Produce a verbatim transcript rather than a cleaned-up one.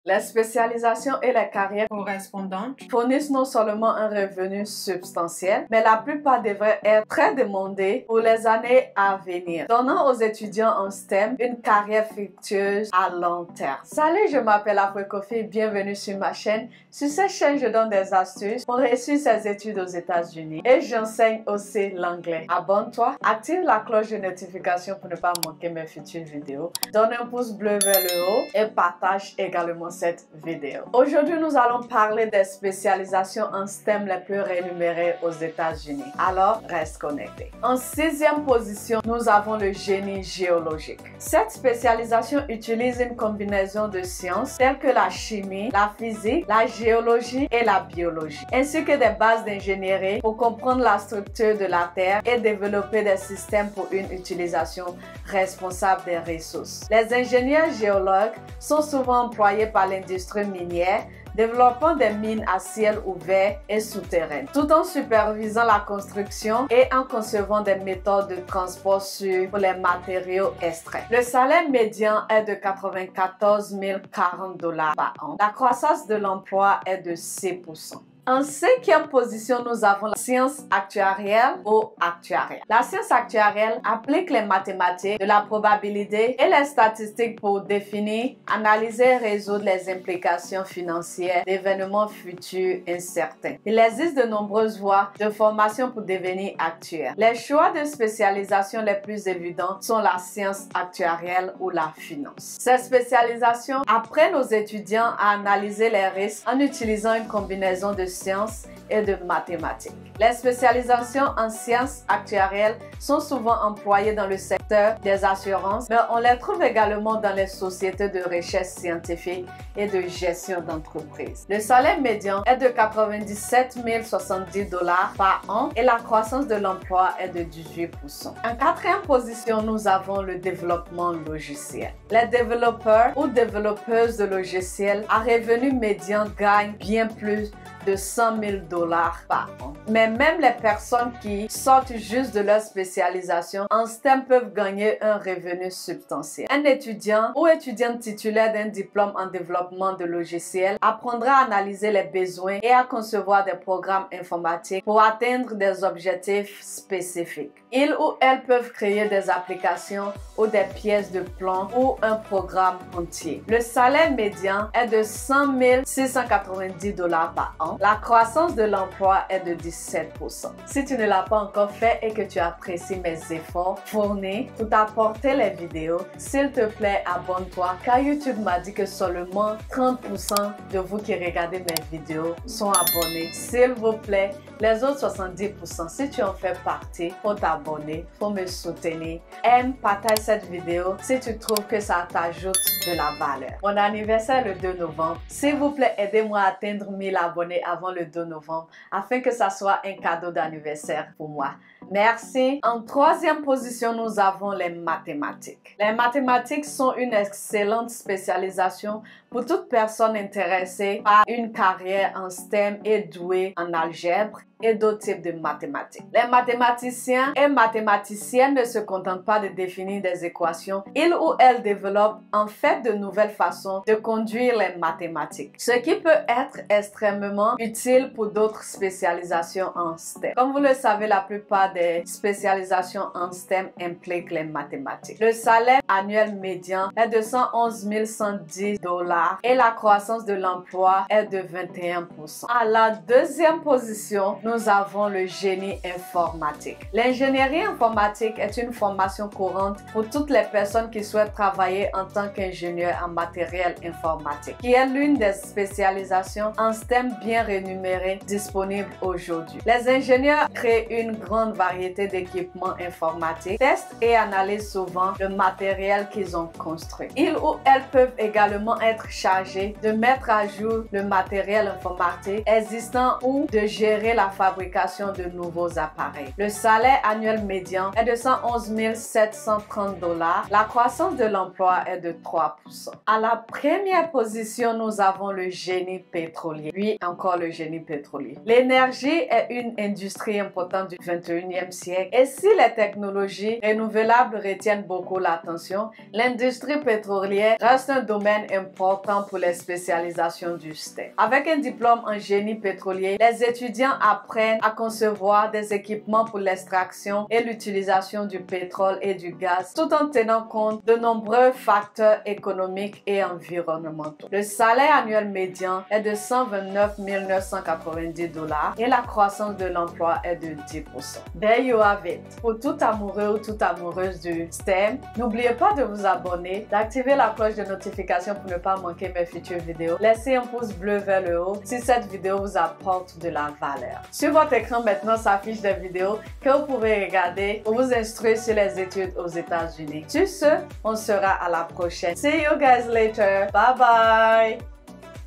Les spécialisations et les carrières correspondantes fournissent non seulement un revenu substantiel, mais la plupart devraient être très demandées pour les années à venir, donnant aux étudiants en S T E M une carrière fructueuse à long terme. Salut, je m'appelle Afrekofi et bienvenue sur ma chaîne. Sur cette chaîne, je donne des astuces pour réussir ses études aux États-Unis et j'enseigne aussi l'anglais. Abonne-toi, active la cloche de notification pour ne pas manquer mes futures vidéos. Donne un pouce bleu vers le haut et partage également cette vidéo. Aujourd'hui, nous allons parler des spécialisations en S T E M les plus rémunérées aux États-Unis. Alors, reste connecté. En sixième position, nous avons le génie géologique. Cette spécialisation utilise une combinaison de sciences telles que la chimie, la physique, la géologie et la biologie, ainsi que des bases d'ingénierie pour comprendre la structure de la Terre et développer des systèmes pour une utilisation responsable des ressources. Les ingénieurs géologues sont souvent employés par l'industrie minière, développant des mines à ciel ouvert et souterraines, tout en supervisant la construction et en concevant des méthodes de transport sûres pour les matériaux extraits. Le salaire médian est de quatre-vingt-quatorze mille quarante dollars par an. La croissance de l'emploi est de six pour cent. En cinquième position, nous avons la science actuarielle ou actuariale. La science actuarielle applique les mathématiques de la probabilité et les statistiques pour définir, analyser et résoudre les implications financières d'événements futurs incertains. Il existe de nombreuses voies de formation pour devenir actuaire. Les choix de spécialisation les plus évidents sont la science actuarielle ou la finance. Ces spécialisations apprennent aux étudiants à analyser les risques en utilisant une combinaison de sciences et de mathématiques. Les spécialisations en sciences actuarielles sont souvent employées dans le secteur des assurances, mais on les trouve également dans les sociétés de recherche scientifique et de gestion d'entreprise. Le salaire médian est de quatre-vingt-dix-sept mille soixante-dix dollars par an et la croissance de l'emploi est de dix-huit pour cent. En quatrième position, nous avons le développement logiciel. Les développeurs ou développeuses de logiciels à revenu médian gagnent bien plus de cent mille dollars par an. Mais même les personnes qui sortent juste de leur spécialisation en S T E M peuvent gagner un revenu substantiel. Un étudiant ou étudiante titulaire d'un diplôme en développement de logiciels apprendra à analyser les besoins et à concevoir des programmes informatiques pour atteindre des objectifs spécifiques. Ils ou elles peuvent créer des applications ou des pièces de plan ou un programme entier. Le salaire médian est de cent mille six cent quatre-vingt-dix dollars par an. La croissance de l'emploi est de dix-sept pour cent. Si tu ne l'as pas encore fait et que tu apprécies mes efforts fournis pour t'apporter les vidéos, s'il te plaît, abonne-toi car YouTube m'a dit que seulement trente pour cent de vous qui regardez mes vidéos sont abonnés. S'il vous plaît, les autres soixante-dix pour cent, si tu en fais partie, faut t'abonner, faut me soutenir. Aime, partage cette vidéo si tu trouves que ça t'ajoute de la valeur. Mon anniversaire est le deux novembre. S'il vous plaît, aidez-moi à atteindre mille abonnés avant le deux novembre afin que ça soit un cadeau d'anniversaire pour moi. Merci. En troisième position, nous avons les mathématiques. Les mathématiques sont une excellente spécialisation pour toute personne intéressée par une carrière en S T E M et douée en algèbre et d'autres types de mathématiques. Les mathématiciens et mathématiciennes ne se contentent pas de définir des équations, ils ou elles développent en fait de nouvelles façons de conduire les mathématiques, ce qui peut être extrêmement utile pour d'autres spécialisations en S T E M. Comme vous le savez, la plupart des spécialisations en S T E M impliquent les mathématiques. Le salaire annuel médian est de cent onze mille cent dix dollars et la croissance de l'emploi est de vingt et un pour cent. À la deuxième position, nous avons le génie informatique. L'ingénierie informatique est une formation courante pour toutes les personnes qui souhaitent travailler en tant qu'ingénieur en matériel informatique, qui est l'une des spécialisations en S T E M bien rémunérées disponibles aujourd'hui. Les ingénieurs créent une grande variété d'équipements informatiques, testent et analysent souvent le matériel qu'ils ont construit. Ils ou elles peuvent également être chargés de mettre à jour le matériel informatique existant ou de gérer la fabrication de nouveaux appareils. Le salaire annuel médian est de cent onze mille sept cent trente dollars. La croissance de l'emploi est de trois pour cent. À la première position, nous avons le génie pétrolier. Oui, encore le génie pétrolier. L'énergie est une industrie importante du vingt et unième siècle et si les technologies renouvelables retiennent beaucoup l'attention, l'industrie pétrolière reste un domaine important pour les spécialisations du S T E M. Avec un diplôme en génie pétrolier, les étudiants apprennent à concevoir des équipements pour l'extraction et l'utilisation du pétrole et du gaz, tout en tenant compte de nombreux facteurs économiques et environnementaux. Le salaire annuel médian est de cent vingt-neuf mille neuf cent quatre-vingt-dix dollars et la croissance de l'emploi est de dix pour cent. There you have it. Pour tout amoureux ou toute amoureuse du S T E M, n'oubliez pas de vous abonner, d'activer la cloche de notification pour ne pas manquer mes futures vidéos. Laissez un pouce bleu vers le haut si cette vidéo vous apporte de la valeur. Sur votre écran maintenant s'affichent des vidéos que vous pouvez regarder pour vous instruire sur les études aux États-Unis. Sur ce, on sera à la prochaine. See you guys later. Bye bye.